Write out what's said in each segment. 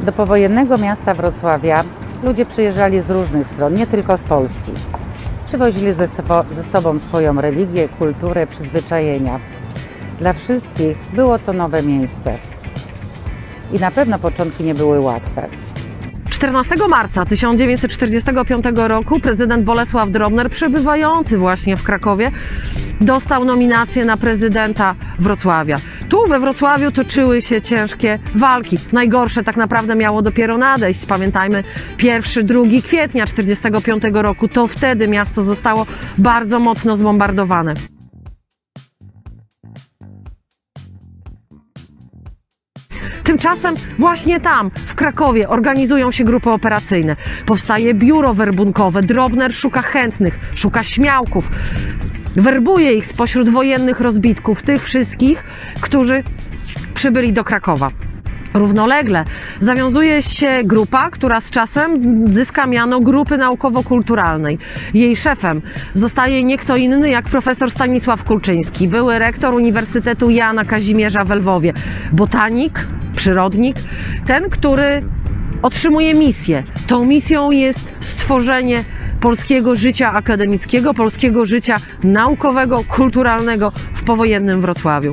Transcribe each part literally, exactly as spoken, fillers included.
Do powojennego miasta Wrocławia ludzie przyjeżdżali z różnych stron, nie tylko z Polski. Przywozili ze, so ze sobą swoją religię, kulturę, przyzwyczajenia. Dla wszystkich było to nowe miejsce. I na pewno początki nie były łatwe. czternastego marca tysiąc dziewięćset czterdziestego piątego roku prezydent Bolesław Drobner, przebywający właśnie w Krakowie, dostał nominację na prezydenta Wrocławia. Tu we Wrocławiu toczyły się ciężkie walki. Najgorsze tak naprawdę miało dopiero nadejść. Pamiętajmy, pierwszego drugiego kwietnia tysiąc dziewięćset czterdziestego piątego roku. To wtedy miasto zostało bardzo mocno zbombardowane. Tymczasem właśnie tam, w Krakowie, organizują się grupy operacyjne. Powstaje biuro werbunkowe. Drobner szuka chętnych, szuka śmiałków. Werbuje ich spośród wojennych rozbitków, tych wszystkich, którzy przybyli do Krakowa. Równolegle zawiązuje się grupa, która z czasem zyska miano Grupy Naukowo-Kulturalnej. Jej szefem zostaje nie kto inny jak profesor Stanisław Kulczyński, były rektor Uniwersytetu Jana Kazimierza w Lwowie, botanik, przyrodnik, ten, który otrzymuje misję. Tą misją jest stworzenie polskiego życia akademickiego, polskiego życia naukowego, kulturalnego w powojennym Wrocławiu.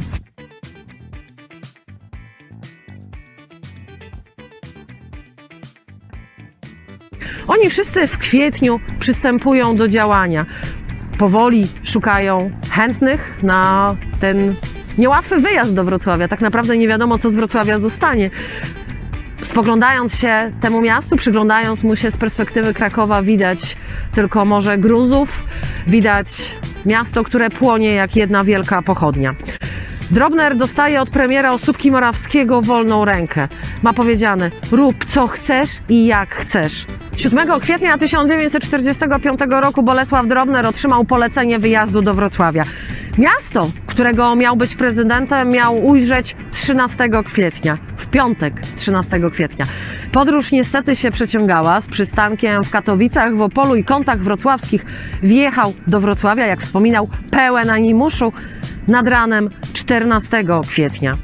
Oni wszyscy w kwietniu przystępują do działania. Powoli szukają chętnych na ten niełatwy wyjazd do Wrocławia. Tak naprawdę nie wiadomo, co z Wrocławia zostanie. Spoglądając się temu miastu, przyglądając mu się z perspektywy Krakowa, widać tylko morze gruzów, widać miasto, które płonie jak jedna wielka pochodnia. Drobner dostaje od premiera Osóbki Morawskiego wolną rękę. Ma powiedziane: rób co chcesz i jak chcesz. siódmego kwietnia tysiąc dziewięćset czterdziestego piątego roku Bolesław Drobner otrzymał polecenie wyjazdu do Wrocławia. Miasto, którego miał być prezydentem, miał ujrzeć trzynastego kwietnia, w piątek trzynastego kwietnia. Podróż niestety się przeciągała. Z przystankiem w Katowicach, w Opolu i kątach wrocławskich wjechał do Wrocławia, jak wspominał, pełen animuszu nad ranem czternastego kwietnia.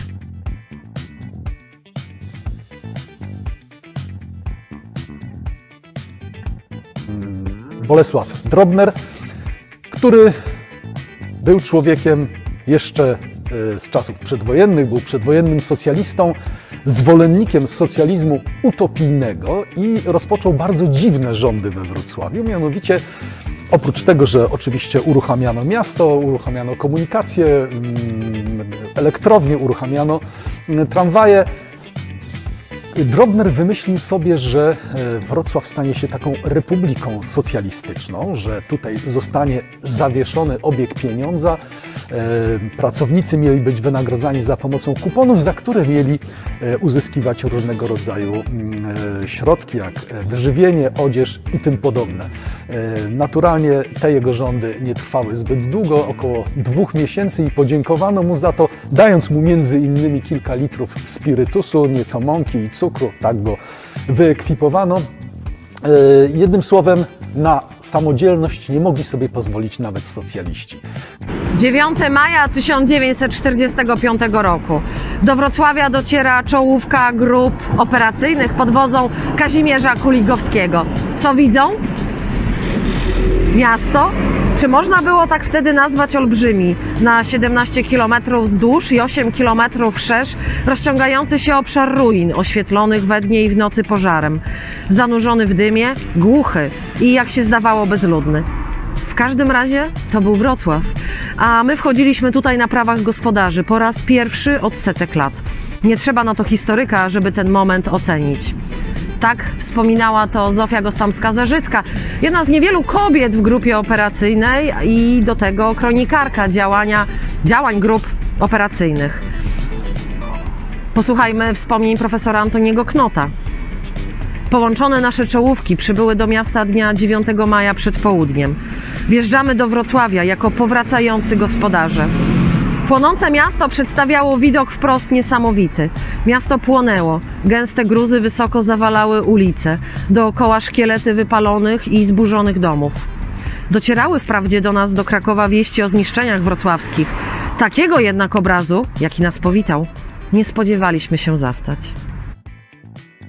Bolesław Drobner, który był człowiekiem jeszcze z czasów przedwojennych, był przedwojennym socjalistą, zwolennikiem socjalizmu utopijnego i rozpoczął bardzo dziwne rządy we Wrocławiu. Mianowicie, oprócz tego, że oczywiście uruchamiano miasto, uruchamiano komunikację, elektrownie, uruchamiano tramwaje, Drobner wymyślił sobie, że Wrocław stanie się taką republiką socjalistyczną, że tutaj zostanie zawieszony obieg pieniądza. Pracownicy mieli być wynagradzani za pomocą kuponów, za które mieli uzyskiwać różnego rodzaju środki, jak wyżywienie, odzież i tym podobne. Naturalnie te jego rządy nie trwały zbyt długo, około dwóch miesięcy, i podziękowano mu za to, dając mu między innymi kilka litrów spirytusu, nieco mąki i cukru, tak go wyekwipowano. Jednym słowem, na samodzielność nie mogli sobie pozwolić nawet socjaliści. dziewiątego maja tysiąc dziewięćset czterdziestego piątego roku. Do Wrocławia dociera czołówka grup operacyjnych pod wodzą Kazimierza Kuligowskiego. Co widzą? Miasto, czy można było tak wtedy nazwać, olbrzymi, na siedemnaście kilometrów wzdłuż i osiem kilometrów wszerz, rozciągający się obszar ruin, oświetlonych we dnie i w nocy pożarem. Zanurzony w dymie, głuchy i, jak się zdawało, bezludny. W każdym razie to był Wrocław, a my wchodziliśmy tutaj na prawach gospodarzy po raz pierwszy od setek lat. Nie trzeba na to historyka, żeby ten moment ocenić. Tak wspominała to Zofia Gostomska-Zarzycka, jedna z niewielu kobiet w grupie operacyjnej i do tego kronikarka działania, działań grup operacyjnych. Posłuchajmy wspomnień profesora Antoniego Knota. Połączone nasze czołówki przybyły do miasta dnia dziewiątego maja przed południem. Wjeżdżamy do Wrocławia jako powracający gospodarze. Płonące miasto przedstawiało widok wprost niesamowity. Miasto płonęło, gęste gruzy wysoko zawalały ulice, dookoła szkielety wypalonych i zburzonych domów. Docierały wprawdzie do nas, do Krakowa, wieści o zniszczeniach wrocławskich. Takiego jednak obrazu, jaki nas powitał, nie spodziewaliśmy się zastać.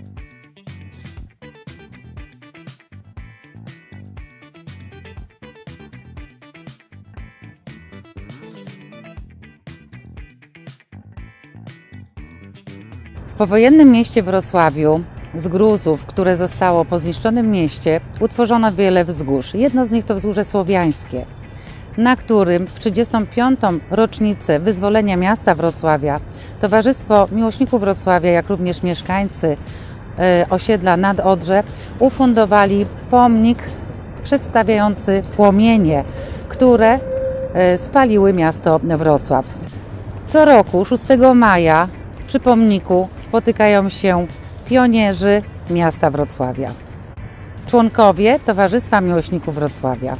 powojennym mieście Wrocławiu z gruzów, które zostało po zniszczonym mieście, utworzono wiele wzgórz. Jedno z nich to wzgórze słowiańskie, na którym w trzydziestą piątą rocznicę wyzwolenia miasta Wrocławia Towarzystwo Miłośników Wrocławia, jak również mieszkańcy osiedla Nad Odrze ufundowali pomnik przedstawiający płomienie, które spaliły miasto Wrocław. Co roku szóstego maja przy pomniku spotykają się pionierzy miasta Wrocławia, członkowie Towarzystwa Miłośników Wrocławia.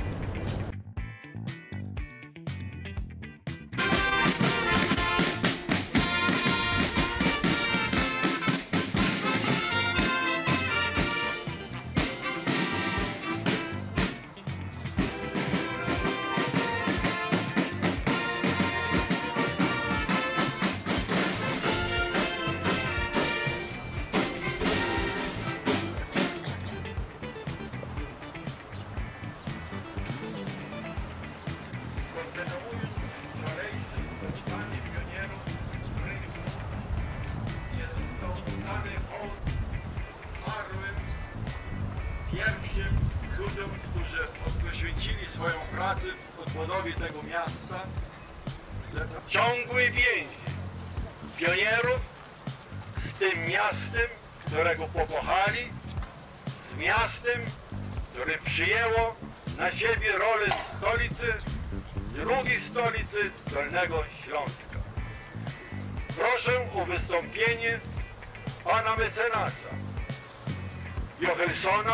Pierwszym ludziom, którzy poświęcili swoją pracę w odbudowie tego miasta, ciągły więź pionierów z tym miastem, którego pokochali, z miastem, które przyjęło na siebie rolę stolicy, drugiej stolicy Dolnego Śląska. Proszę o wystąpienie pana mecenasa Jochelsona,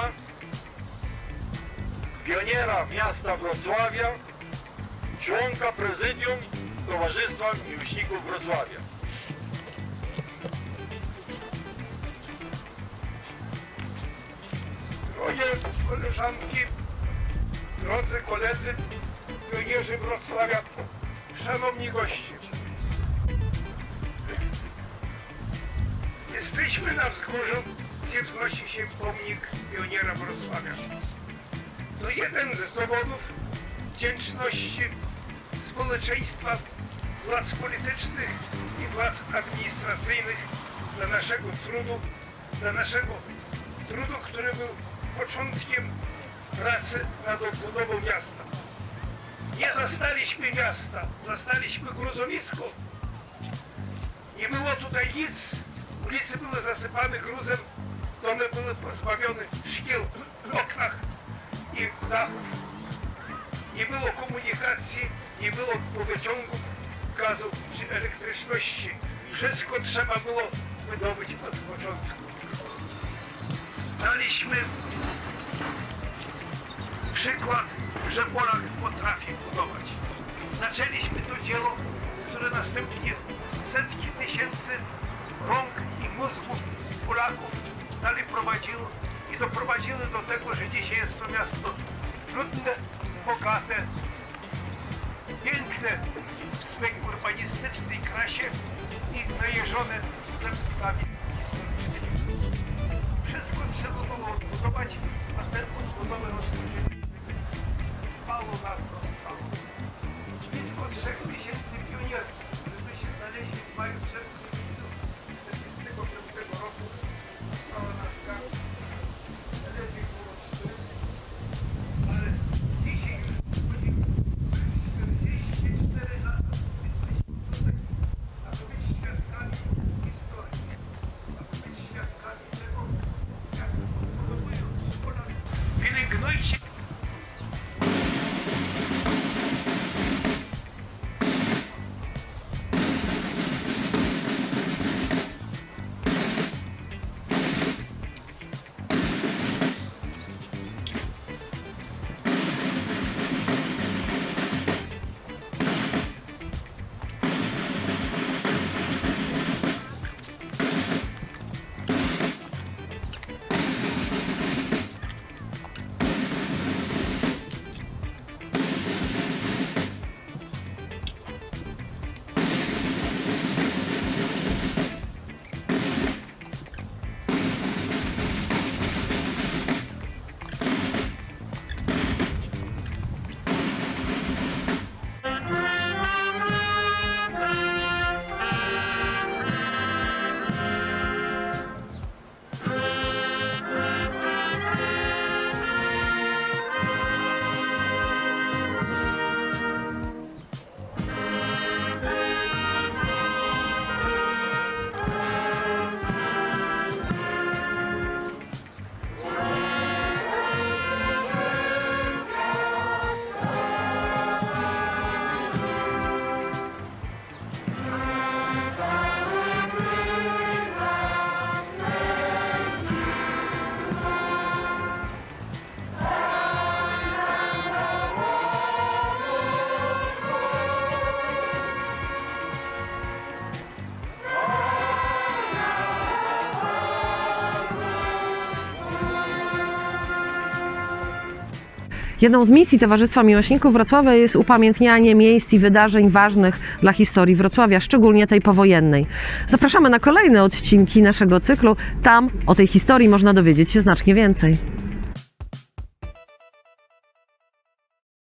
pioniera miasta Wrocławia, członka prezydium Towarzystwa Miłośników Wrocławia. Drogie koleżanki, drodzy koledzy, pionierzy Wrocławia, szanowni goście. Jesteśmy na wzgórzu, gdzie wznosi się pomnik pioniera Wrocławia. To jeden z dowodów wdzięczności społeczeństwa, władz politycznych i władz administracyjnych dla naszego trudu, dla naszego trudu, który był początkiem pracy nad odbudową miasta. Nie zastaliśmy miasta, zastaliśmy gruzowisko. Nie było tutaj nic, ulice były zasypane gruzem, domy były pozbawione szkieł w oknach i dachów. Nie było komunikacji, nie było wodociągów, gazu czy elektryczności. Wszystko trzeba było wydobyć od początku. Daliśmy przykład, że Polak potrafi budować. Zaczęliśmy to dzieło, które następnie setki tysięcy rąk i mózgów Polaków dalej prowadziło i doprowadziły do tego, że dzisiaj jest to miasto trudne, bogate, piękne w swej urbanistycznej krasie i najeżone zabytkami historycznymi. Wszystko trzeba było odbudować, a tę odbudowę rozpoczęli. Mało nas zostało. Blisko trzech tysięcy pionierów, którzy się znaleźli w maju czerwcu tysiąc dziewięćset czterdziestego piątego roku, została na skarb. Lepiej było cztery, ale dzisiaj już czterdzieści cztery lata, a to być świadkami historii. Jedną z misji Towarzystwa Miłośników Wrocławia jest upamiętnianie miejsc i wydarzeń ważnych dla historii Wrocławia, szczególnie tej powojennej. Zapraszamy na kolejne odcinki naszego cyklu. Tam o tej historii można dowiedzieć się znacznie więcej.